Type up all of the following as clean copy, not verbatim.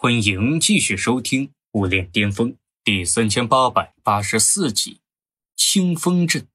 欢迎继续收听《武炼巅峰》第3884集《清风阵》。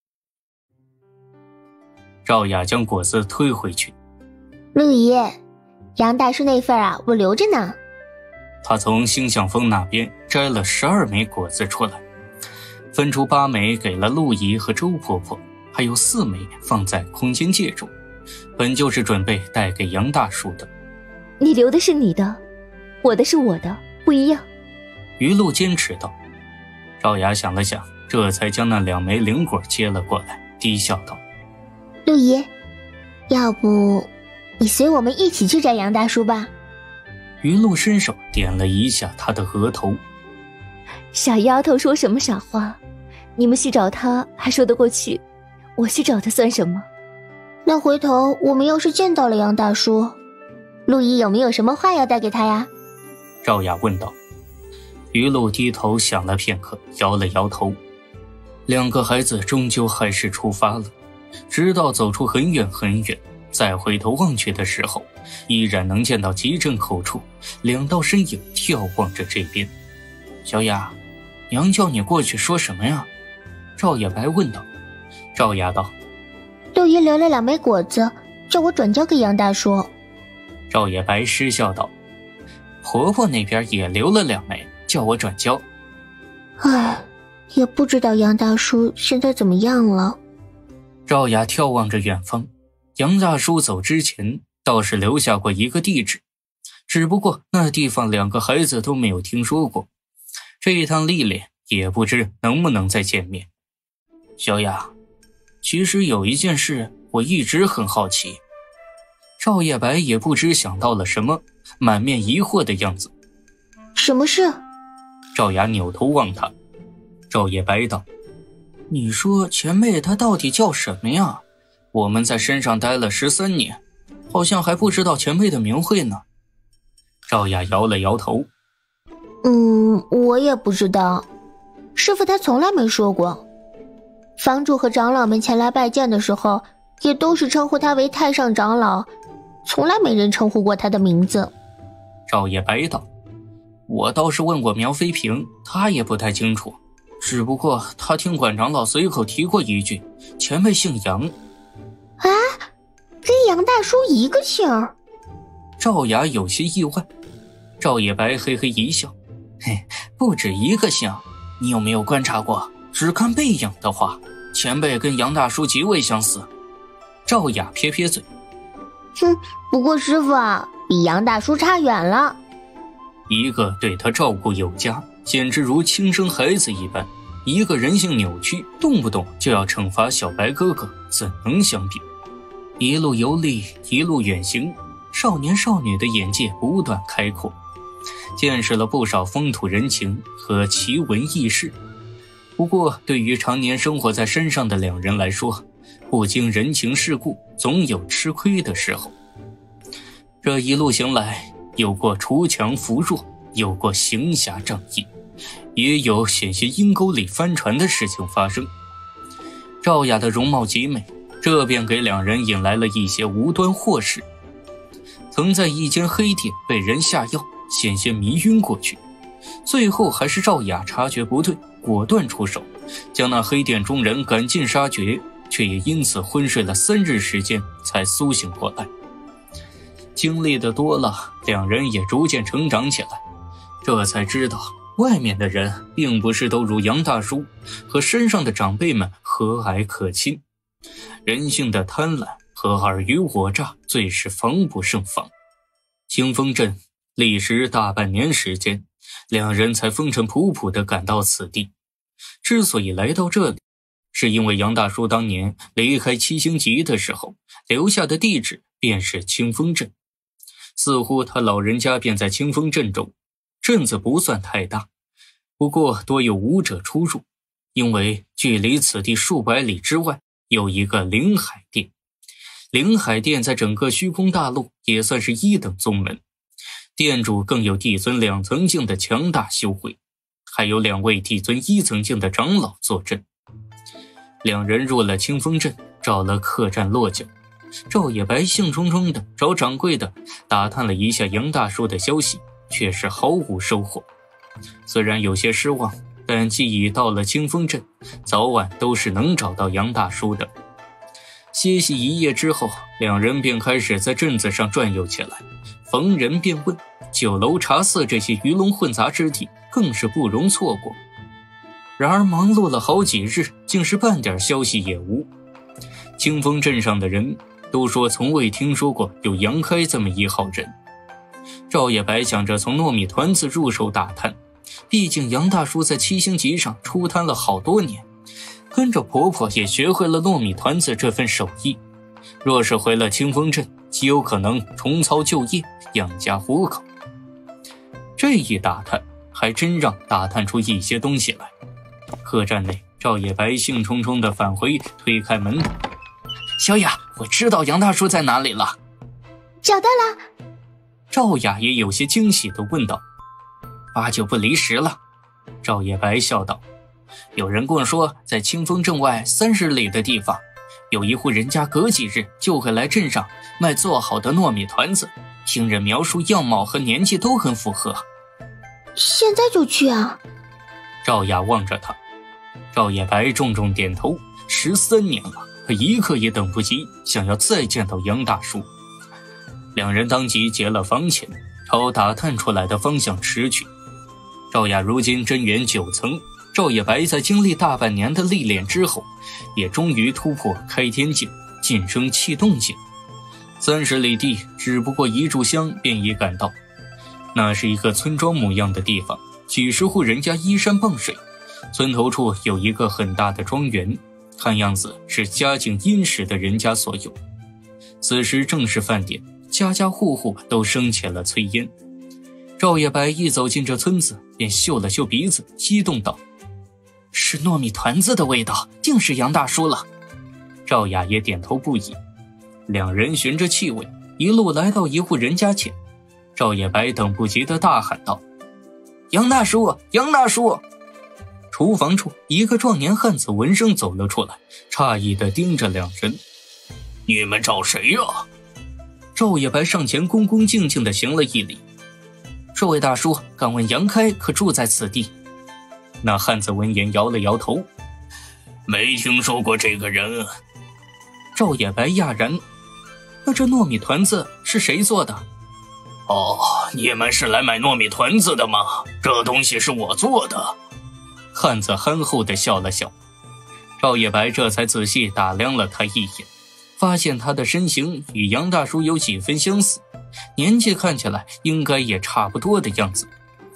赵雅将果子推回去。 陆姨，杨大叔那份啊，我留着呢。 他从星象峰那边摘了12枚果子出来，分出8枚给了陆姨和周婆婆，还有4枚放在空间戒中，本就是准备带给杨大叔的。 你留的是你的，我的是我的，不一样。 于露坚持道。赵雅想了想，这才将那2枚灵果接了过来，低笑道： 陆姨，要不你随我们一起去找杨大叔吧。 于露伸手点了一下他的额头。 傻丫头说什么傻话，你们去找他还说得过去，我去找他算什么？ 那回头我们要是见到了杨大叔，陆姨有没有什么话要带给他呀？ 赵雅问道。于露低头想了片刻，摇了摇头。2个孩子终究还是出发了，直到走出很远很远，再回头望去的时候，依然能见到集镇口处2道身影眺望着这边。小雅，娘叫你过去说什么呀？赵野白问道。赵雅道： 陆姨留了2枚果子，叫我转交给杨大叔。 赵野白失笑道：婆婆那边也留了2枚，叫我转交。 唉，也不知道杨大叔现在怎么样了。 赵雅眺望着远方，杨大叔走之前倒是留下过一个地址，只不过那地方2个孩子都没有听说过，这一趟历练也不知能不能再见面。小雅，其实有一件事我一直很好奇。赵叶白也不知想到了什么，满面疑惑的样子。 什么事？ 赵雅扭头望他。赵叶白道：你说前辈他到底叫什么呀？我们在山上待了13年，好像还不知道前辈的名讳呢。赵雅摇了摇头。 我也不知道，师父他从来没说过。房主和长老们前来拜见的时候，也都是称呼他为太上长老，从来没人称呼过他的名字。 赵叶白道：我倒是问过苗飞平，他也不太清楚，只不过他听管长老随口提过一句，前辈姓杨。 啊，跟杨大叔一个姓儿。 赵雅有些意外。赵叶白嘿嘿一笑：嘿，不止一个姓，你有没有观察过？只看背影的话，前辈跟杨大叔极为相似。赵雅撇撇嘴： 不过师父啊，比杨大叔差远了。 一个对他照顾有加，简直如亲生孩子一般；一个人性扭曲，动不动就要惩罚小白哥哥，怎能相比？一路游历，一路远行，少年少女的眼界不断开阔，见识了不少风土人情和奇闻异事。不过对于常年生活在山上的2人来说，不经人情世故，总有吃亏的时候。这一路行来，有过锄强扶弱，有过行侠仗义，也有险些阴沟里翻船的事情发生。赵雅的容貌极美，这便给2人引来了一些无端祸事。曾在一间黑店被人下药，险些迷晕过去，最后还是赵雅察觉不对，果断出手，将那黑店中人赶尽杀绝，却也因此昏睡了3日时间才苏醒过来。经历的多了，2人也逐渐成长起来，这才知道外面的人并不是都如杨大叔和身上的长辈们和蔼可亲，人性的贪婪和尔虞我诈最是防不胜防。清风镇历时大半年时间，2人才风尘仆仆地赶到此地。之所以来到这里，是因为杨大叔当年离开7星级的时候留下的地址便是清风镇。似乎他老人家便在清风镇中，镇子不算太大，不过多有武者出入，因为距离此地数百里之外有一个灵海殿。灵海殿在整个虚空大陆也算是1等宗门，殿主更有帝尊2层境的强大修为，还有2位帝尊1层境的长老坐镇。2人入了清风镇，找了客栈落脚。赵野白兴冲冲的找掌柜的打探了一下杨大叔的消息， 却是毫无收获。虽然有些失望，但既已到了清风镇，早晚都是能找到杨大叔的。歇息一夜之后，两人便开始在镇子上转悠起来，逢人便问，酒楼茶肆这些鱼龙混杂之地更是不容错过。然而忙碌了好几日，竟是半点消息也无。清风镇上的人都说从未听说过有杨开这么一号人。赵野白想着从糯米团子入手打探，毕竟杨大叔在七星级上出摊了好多年，跟着婆婆也学会了糯米团子这份手艺。若是回了清风镇，极有可能重操旧业，养家糊口。这一打探，还真让打探出一些东西来。客栈内，赵野白兴冲冲地返回，推开门：“小雅，我知道杨大叔在哪里了。”“ 找到了。” 赵雅也有些惊喜地问道。“八九不离十了。”赵野白笑道。“有人跟我说，在清风镇外30里的地方，有一户人家隔几日就会来镇上卖做好的糯米团子，听人描述样貌和年纪都很符合。”“ 现在就去啊！” 赵雅望着他。赵野白重重点头，13年了，他一刻也等不及，想要再见到杨大叔。两人当即结了房钱，朝打探出来的方向驰去。赵雅如今真元9层，赵野白在经历大半年的历练之后，也终于突破开天境，晋升气动境。30里地，只不过一炷香便已赶到。那是一个村庄模样的地方，几十户人家依山傍水，村头处有一个很大的庄园，看样子是家境殷实的人家所有。此时正是饭点，家家户户都升起了炊烟。赵野白一走进这村子，便嗅了嗅鼻子，激动道：“是糯米团子的味道，定是杨大叔了。”赵雅也点头不已。两人循着气味，一路来到一户人家前。赵野白等不及地大喊道：“杨大叔，杨大叔！”厨房处，一个壮年汉子闻声走了出来，诧异地盯着两人：“ 你们找谁呀？” 赵野白上前恭恭敬敬地行了一礼：“这位大叔，敢问杨开可住在此地？”那汉子闻言摇了摇头：“ 没听说过这个人。” 赵野白讶然：“那这糯米团子是谁做的？”“ 哦，你们是来买糯米团子的吗？这东西是我做的。” 汉子憨厚地笑了笑。赵野白这才仔细打量了他一眼，发现他的身形与杨大叔有几分相似，年纪看起来应该也差不多的样子。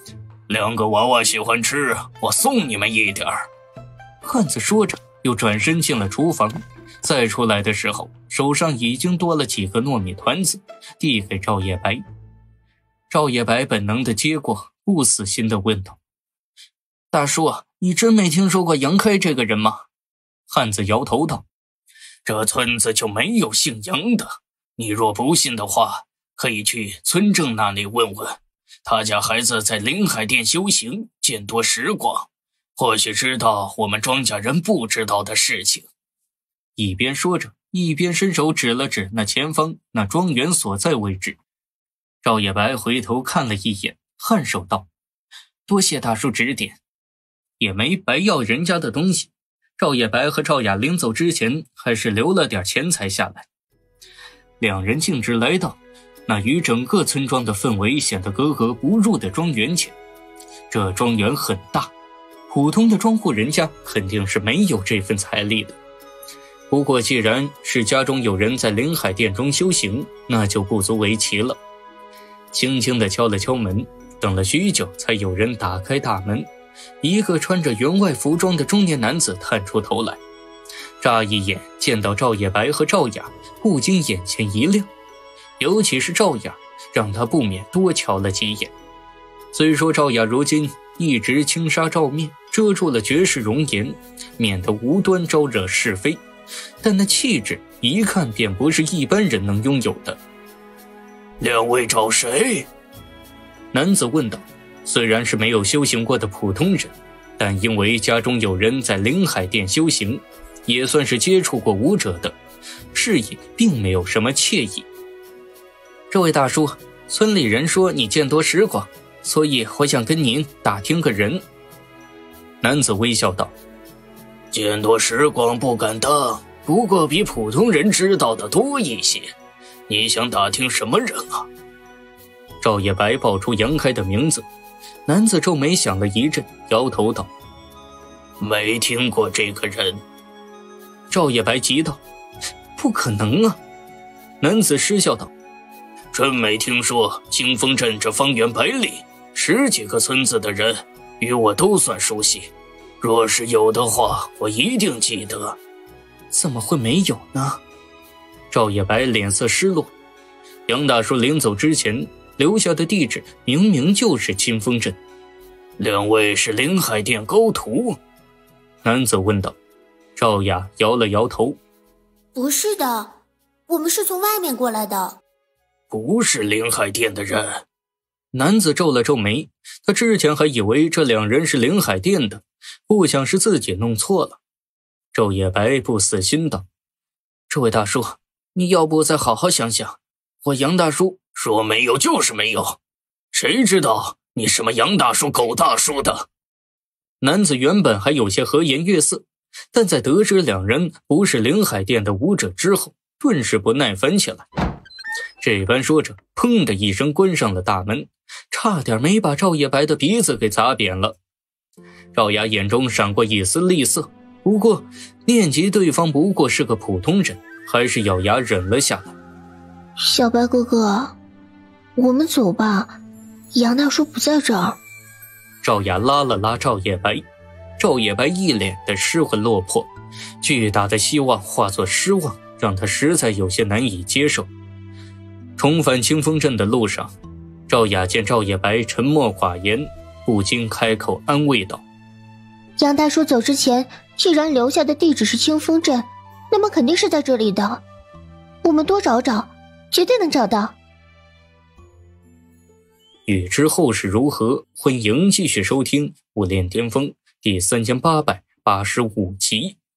“2个娃娃喜欢吃，我送你们一点儿。” 汉子说着，又转身进了厨房。再出来的时候，手上已经多了几个糯米团子，递给赵野白。赵野白本能地接过，不死心地问道：“大叔，你真没听说过杨开这个人吗？”汉子摇头道：“ 这村子就没有姓杨的，你若不信的话，可以去村正那里问问。他家孩子在临海殿修行，见多识广，或许知道我们庄稼人不知道的事情。” 一边说着，一边伸手指了指那前方那庄园所在位置。赵野白回头看了一眼，颔首道：“多谢大叔指点。”也没白要人家的东西。赵野白和赵雅临走之前，还是留了点钱财下来。两人径直来到那与整个村庄的氛围显得格格不入的庄园前。这庄园很大，普通的庄户人家肯定是没有这份财力的。不过既然是家中有人在临海殿中修行，那就不足为奇了。轻轻地敲了敲门，等了许久才有人打开大门。一个穿着员外服装的中年男子探出头来，乍一眼见到赵野白和赵雅，不禁眼前一亮，尤其是赵雅，让他不免多瞧了几眼。虽说赵雅如今一直轻纱罩面，遮住了绝世容颜，免得无端招惹是非，但那气质一看便不是一般人能拥有的。 “2位找谁？” 男子问道。虽然是没有修行过的普通人，但因为家中有人在临海殿修行，也算是接触过武者的，视野并没有什么惬意。“这位大叔，村里人说你见多识广， 所以我想跟您打听个人。男子微笑道： 见多识广不敢当，不过比普通人知道的多一些。你想打听什么人啊？ 赵野白报出杨开的名字，男子皱眉想了一阵，摇头道： 没听过这个人。 赵野白急道：不可能啊！男子失笑道： 真没听说。清风镇这方圆百里10几个村子的人与我都算熟悉，若是有的话，我一定记得。 怎么会没有呢？赵野白脸色失落。杨大叔临走之前留下的地址明明就是清风镇。 两位是临海殿高徒？ 男子问道。赵雅摇了摇头： 不是的，我们是从外面过来的。 不是临海殿的人。 男子皱了皱眉，他之前还以为这两人是临海殿的，不想是自己弄错了。赵野白不死心道：这位大叔，你要不再好好想想，我杨大叔说没有就是没有，谁知道你什么杨大叔狗大叔的。 男子原本还有些和颜悦色，但在得知两人不是临海殿的武者之后，顿时不耐烦起来。这般说着，砰的一声关上了大门，差点没把赵野白的鼻子给砸扁了。赵雅眼中闪过一丝厉色，不过念及对方不过是个普通人，还是咬牙忍了下来。 小白哥哥，我们走吧，杨大叔不在这儿。 赵雅拉了拉赵野白，赵野白一脸的失魂落魄，巨大的希望化作失望，让他实在有些难以接受。重返清风镇的路上，赵雅见赵野白沉默寡言，不禁开口安慰道： 杨大叔走之前既然留下的地址是清风镇，那么肯定是在这里的，我们多找找，绝对能找到。 欲知后事如何，欢迎继续收听《武炼巅峰》第3885集。